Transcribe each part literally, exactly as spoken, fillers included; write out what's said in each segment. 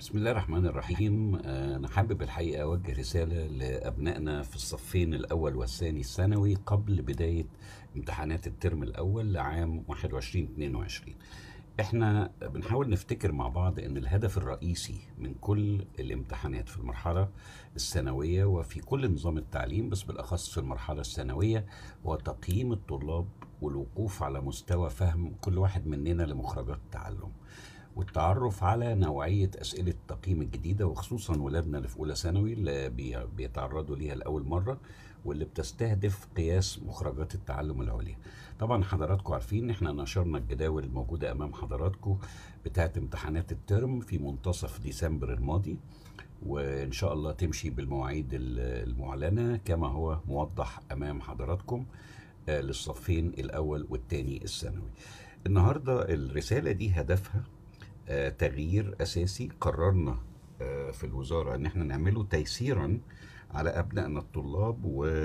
بسم الله الرحمن الرحيم. آه، أنا حابب الحقيقة أوجه رسالة لأبنائنا في الصفين الأول والثاني الثانوي قبل بداية امتحانات الترم الأول لعام واحد وعشرين اتنين وعشرين. احنا بنحاول نفتكر مع بعض ان الهدف الرئيسي من كل الامتحانات في المرحلة الثانوية وفي كل نظام التعليم، بس بالاخص في المرحلة الثانوية، هو تقييم الطلاب والوقوف على مستوى فهم كل واحد مننا لمخرجات التعلم، والتعرف على نوعية أسئلة التقييم الجديدة، وخصوصا ولادنا اللي في أولى ثانوي اللي بي- بيتعرضوا ليها لأول مرة، واللي بتستهدف قياس مخرجات التعلم العليا. طبعا حضراتكم عارفين ان احنا نشرنا الجداول الموجودة امام حضراتكم بتاعت امتحانات الترم في منتصف ديسمبر الماضي، وان شاء الله تمشي بالمواعيد ال- المعلنة كما هو موضح امام حضراتكم آه، للصفين الاول والثاني الثانوي. النهاردة الرسالة دي هدفها آه، تغيير أساسي قررنا آه، في الوزارة إن احنا نعمله تيسيرا على أبنائنا الطلاب،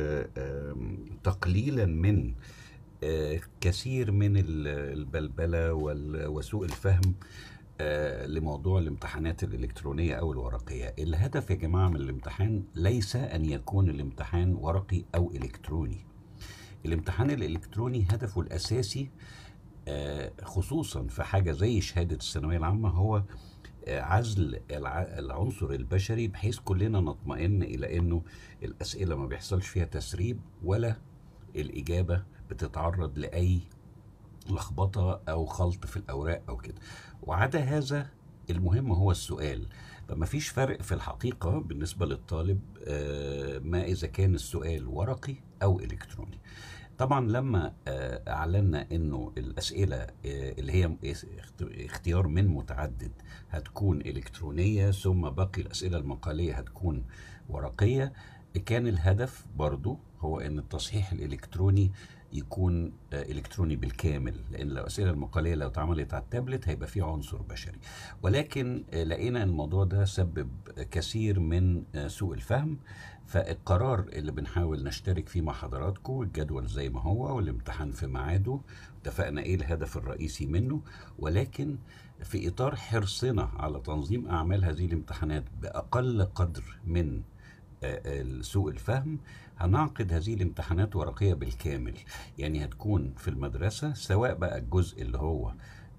وتقليلا من آه، كثير من ال- البلبلة وال- وسوء الفهم آه، لموضوع الامتحانات الإلكترونية أو الورقية. الهدف يا جماعة من الامتحان ليس أن يكون الامتحان ورقي أو إلكتروني. الامتحان الإلكتروني هدفه الأساسي آه، خصوصا في حاجة زي شهادة الثانوية العامة هو آه، عزل الع- العنصر البشري، بحيث كلنا نطمئن إلى أنه الأسئلة ما بيحصلش فيها تسريب، ولا الإجابة بتتعرض لأي لخبطة أو خلط في الأوراق أو كده. وعدا هذا، المهم هو السؤال. فما فيش فرق في الحقيقة بالنسبة للطالب آه، ما إذا كان السؤال ورقي أو إلكتروني. طبعا لما آه، اعلنا انه الاسئله آه، اللي هي اخت- اختيار من متعدد هتكون الكترونيه، ثم باقي الاسئله المقاليه هتكون ورقيه، كان الهدف برضو هو ان التصحيح الالكتروني يكون آه، الكتروني بالكامل، لان لو الاسئله المقاليه لو اتعملت على التابلت هيبقى فيه عنصر بشري. ولكن آه، لقينا ان الموضوع ده سبب كثير من آه، سوء الفهم. فالقرار اللي بنحاول نشترك فيه مع حضراتكم الجدول زي ما هو، والامتحان في ميعاده، اتفقنا ايه الهدف الرئيسي منه، ولكن في اطار حرصنا على تنظيم اعمال هذه الامتحانات باقل قدر من آه، سوء الفهم، هنعقد هذه الامتحانات ورقية بالكامل. يعني هتكون في المدرسة، سواء بقى الجزء اللي هو آه،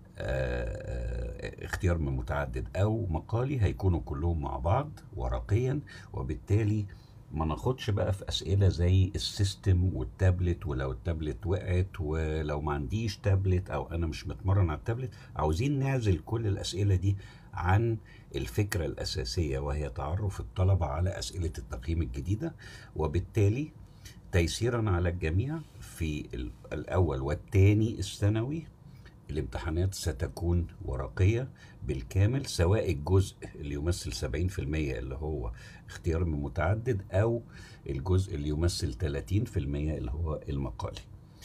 آه، اختيار من متعدد او مقالي، هيكونوا كلهم مع بعض ورقيا. وبالتالي ما ناخدش بقى في اسئله زي السيستم والتابلت، ولو التابلت وقعت، ولو ما عنديش تابلت او انا مش متمرن على التابلت. عاوزين نعزل كل الاسئله دي عن الفكره الاساسيه، وهي تعرف الطلبه على اسئله التقييم الجديده. وبالتالي تيسيرا على الجميع في ال- الاول والثاني الثانوي، الامتحانات ستكون ورقية بالكامل، سواء الجزء اللي يمثل سبعين في المية اللي هو اختيار من متعدد، أو الجزء اللي يمثل تلاتين في المية اللي هو المقالي.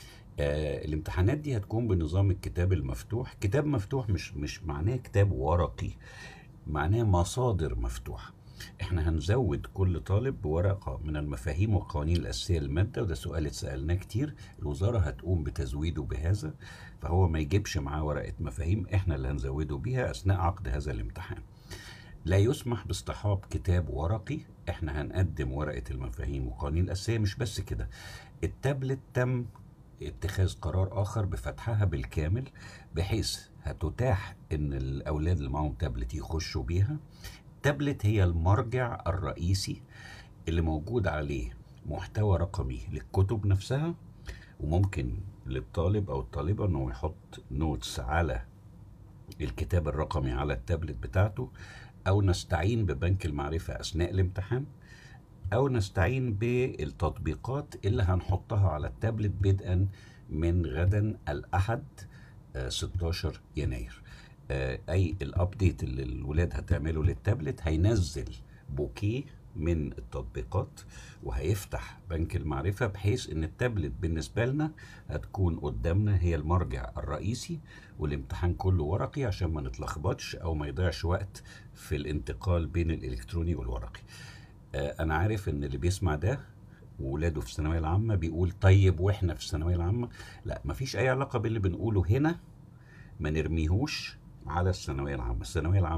آه الامتحانات دي هتكون بنظام الكتاب المفتوح. كتاب مفتوح مش مش معناه كتاب ورقي، معناه مصادر مفتوحة. احنا هنزود كل طالب بورقة من المفاهيم والقوانين الأساسية للمادة، وده سؤال اتسألناه كتير. الوزارة هتقوم بتزويده بهذا، فهو ما يجيبش معاه ورقة مفاهيم، احنا اللي هنزوده بيها أثناء عقد هذا الامتحان. لا يسمح باصطحاب كتاب ورقي، احنا هنقدم ورقة المفاهيم والقوانين الأساسية. مش بس كده، التابلت تم اتخاذ قرار آخر بفتحها بالكامل، بحيث هتتاح ان الاولاد اللي معاهم تابلت يخشوا بيها. التابلت هي المرجع الرئيسي اللي موجود عليه محتوى رقمي للكتب نفسها، وممكن للطالب او الطالبة انه يحط نوتس على الكتاب الرقمي على التابلت بتاعته، او نستعين ببنك المعرفة اثناء الامتحان، او نستعين بالتطبيقات اللي هنحطها على التابلت بدءا من غدا الاحد آه، ستاشر يناير. آه، اي الابديت اللي الولاد هتعمله للتابلت هينزل بوكيه من التطبيقات، وهيفتح بنك المعرفة، بحيث ان التابلت بالنسبة لنا هتكون قدامنا هي المرجع الرئيسي، والامتحان كله ورقي عشان ما نتلخبطش او ما يضيعش وقت في الانتقال بين الالكتروني والورقي. آه، انا عارف ان اللي بيسمع ده وولاده في الثانويه العامه بيقول طيب واحنا في الثانويه العامه. لا، مفيش اي علاقه باللي بنقوله هنا، ما نرميهوش على الثانويه العامه. الثانويه العامه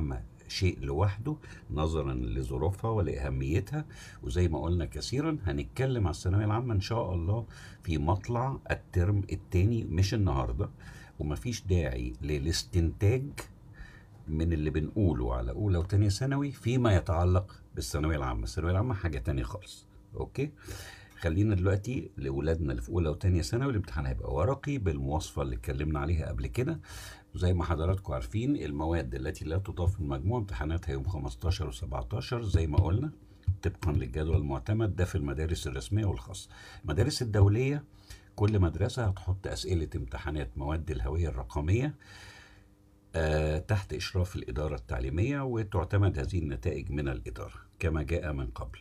شيء لوحده نظرا لظروفها ولأهميتها. وزي ما قلنا كثيرا هنتكلم على الثانوية العامة إن شاء الله في مطلع الترم التاني مش النهاردة، ومفيش داعي للاستنتاج من اللي بنقوله على أولى وتانية ثانوي فيما يتعلق بالثانوية العامة. الثانوية العامة حاجة تانية خالص. أوكي، خلينا دلوقتي لأولادنا اللي في أولى وتانية ثانوي الامتحان هيبقى ورقي بالمواصفة اللي اتكلمنا عليها قبل كده. زي ما حضراتكم عارفين المواد التي لا تضاف من المجموع امتحاناتها يوم خمستاشر و17 زي ما قلنا طبقا للجدول المعتمد ده في المدارس الرسمية والخاصة. المدارس الدولية كل مدرسة هتحط أسئلة امتحانات مواد الهوية الرقمية آه تحت إشراف الإدارة التعليمية، وتعتمد هذه النتائج من الإدارة كما جاء من قبل.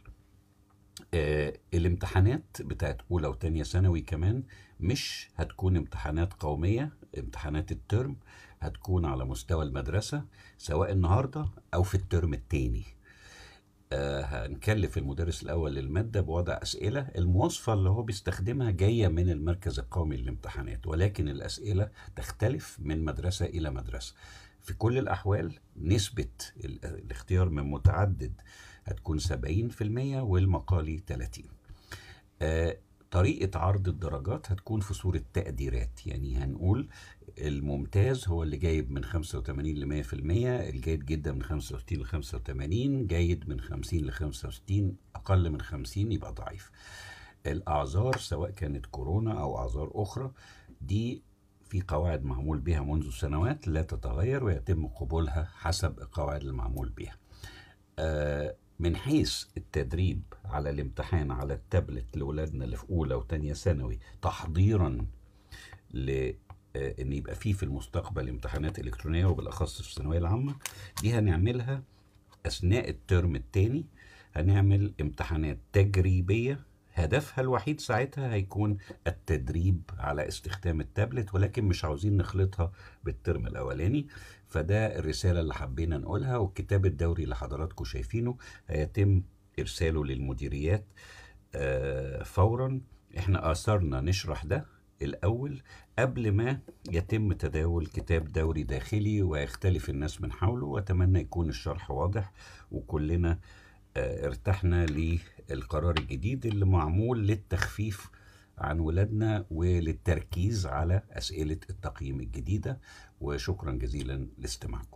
آه الامتحانات بتاعت أولى وتانية ثانوي كمان مش هتكون امتحانات قومية، امتحانات الترم هتكون على مستوى المدرسة سواء النهاردة أو في الترم التاني. آه هنكلف المدرس الأول للمادة بوضع أسئلة، المواصفة اللي هو بيستخدمها جاية من المركز القومي للامتحانات، ولكن الأسئلة تختلف من مدرسة إلى مدرسة. في كل الأحوال نسبة الاختيار من متعدد هتكون سبعين في المية والمقالي تلاتين. آه طريقة عرض الدرجات هتكون في صورة تقديرات، يعني هنقول الممتاز هو اللي جايب من خمسة وتمانين ل مية في المية، الجيد جدا من خمسة وستين ل خمسة وتمانين، جيد من خمسين ل خمسة وستين، أقل من خمسين يبقى ضعيف. الأعذار سواء كانت كورونا أو أعذار أخرى دي في قواعد معمول بها منذ سنوات لا تتغير ويتم قبولها حسب القواعد المعمول بها. آه من حيث التدريب على الامتحان على التابلت لأولادنا اللي في أولى وتانية ثانوي تحضيرا ل ان يبقى فيه في المستقبل امتحانات الكترونيه وبالاخص في الثانويه العامه، دي هنعملها اثناء الترم الثاني. هنعمل امتحانات تجريبيه هدفها الوحيد ساعتها هيكون التدريب على استخدام التابلت، ولكن مش عاوزين نخلطها بالترم الاولاني. فده الرساله اللي حبينا نقولها، والكتاب الدوري اللي حضراتكم شايفينه هيتم ارساله للمديريات آه فورا. احنا اثرنا نشرح ده الأول قبل ما يتم تداول كتاب دوري داخلي ويختلف الناس من حوله، وأتمنى يكون الشرح واضح وكلنا اه ارتحنا للقرار الجديد اللي معمول للتخفيف عن ولادنا وللتركيز على أسئلة التقييم الجديدة. وشكرا جزيلا لاستماعكم.